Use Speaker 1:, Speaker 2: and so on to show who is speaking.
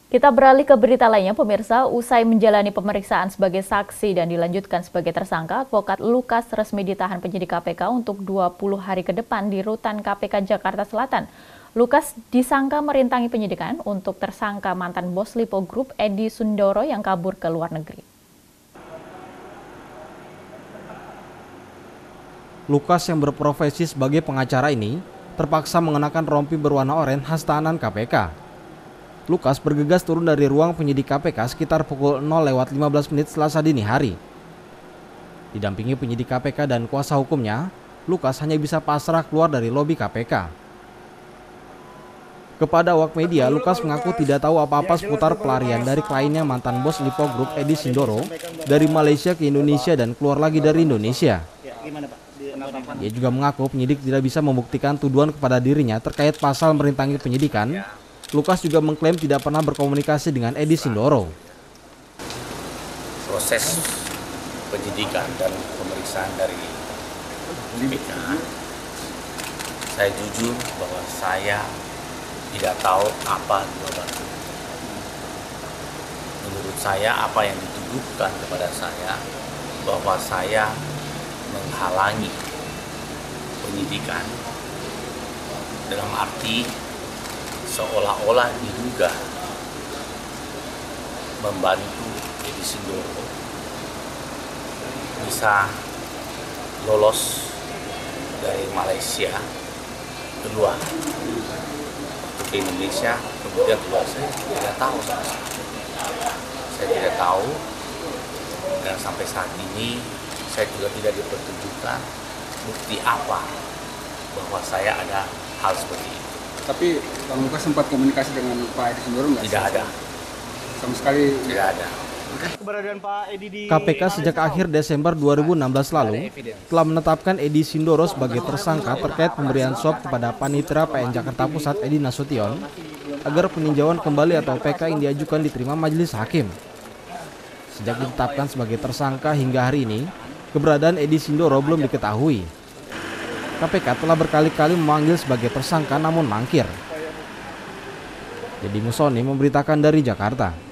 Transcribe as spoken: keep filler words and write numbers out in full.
Speaker 1: Kita beralih ke berita lainnya, pemirsa. Usai menjalani pemeriksaan sebagai saksi dan dilanjutkan sebagai tersangka, Advokat Lukas resmi ditahan penyidik K P K untuk dua puluh hari ke depan di Rutan K P K Jakarta Selatan. Lukas disangka merintangi penyidikan untuk tersangka mantan bos Lipo Group Edi Sindoro yang kabur ke luar negeri.
Speaker 2: Lukas yang berprofesi sebagai pengacara ini terpaksa mengenakan rompi berwarna oranye khas tahanan K P K. Lukas bergegas turun dari ruang penyidik K P K sekitar pukul nol lewat lima belas menit Selasa dini hari. Didampingi penyidik K P K dan kuasa hukumnya, Lukas hanya bisa pasrah keluar dari lobi K P K. Kepada awak media, Lukas mengaku tidak tahu apa-apa seputar pelarian dari kliennya mantan bos Lipo Group Edi Sindoro dari Malaysia ke Indonesia dan keluar lagi dari Indonesia. Dia juga mengaku penyidik tidak bisa membuktikan tuduhan kepada dirinya terkait pasal merintangi penyidikan. Lukas juga mengklaim tidak pernah berkomunikasi dengan Edi Sindoro.
Speaker 3: Proses penyidikan dan pemeriksaan dari K P K, saya jujur bahwa saya tidak tahu apa jawaban. Menurut saya apa yang dituduhkan kepada saya bahwa saya menghalangi penyidikan dalam arti seolah-olah diduga membantu Edi Sindoro bisa lolos dari Malaysia keluar ke Indonesia, kemudian keluar. Saya tidak tahu sama sekali. Saya tidak tahu, dan sampai saat ini saya juga tidak dipertunjukkan bukti apa bahwa saya ada hal seperti itu.
Speaker 4: Tapi Bang Lukas sempat komunikasi dengan Pak Edi Sindoro nggak?
Speaker 3: Tidak ada.
Speaker 4: Sama sekali
Speaker 3: tidak ada.
Speaker 5: Keberadaan Pak Edi di
Speaker 2: K P K sejak akhir Desember dua ribu enam belas lalu telah menetapkan Edi Sindoro sebagai tersangka terkait pemberian suap kepada Panitera P N Jakarta Pusat Edi Nasution agar peninjauan kembali atau P K yang diajukan diterima majelis hakim. Sejak ditetapkan sebagai tersangka hingga hari ini, keberadaan Edi Sindoro belum diketahui. K P K telah berkali-kali memanggil sebagai tersangka namun mangkir. Deddy Musoni memberitakan dari Jakarta.